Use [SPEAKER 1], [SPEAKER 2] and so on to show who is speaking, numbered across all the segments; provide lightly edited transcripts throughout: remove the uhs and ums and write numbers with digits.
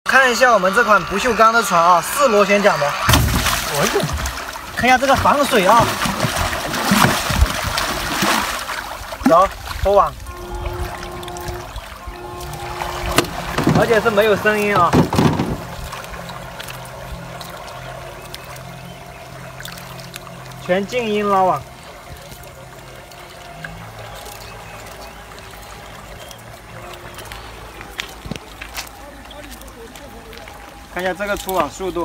[SPEAKER 1] 看一下我们这款不锈钢的船啊，4螺旋桨的。哎呦，看一下这个防水啊。走，拖网。而且是没有声音啊。全静音拉网。 看一下这个出网速度，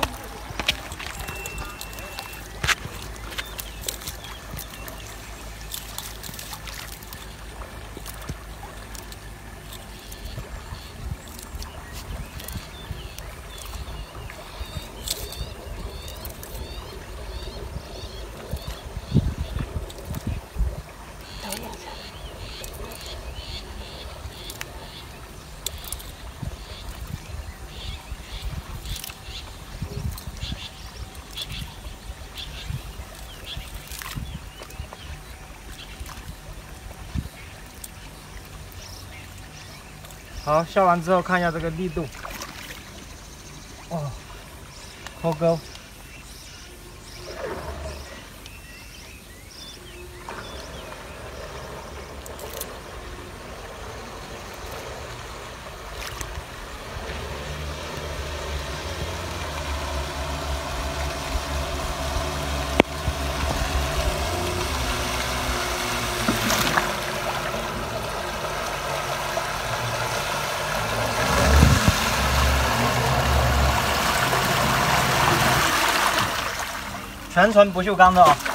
[SPEAKER 1] 好，下完之后看一下这个力度，哦，脱钩。全纯不锈钢的哦。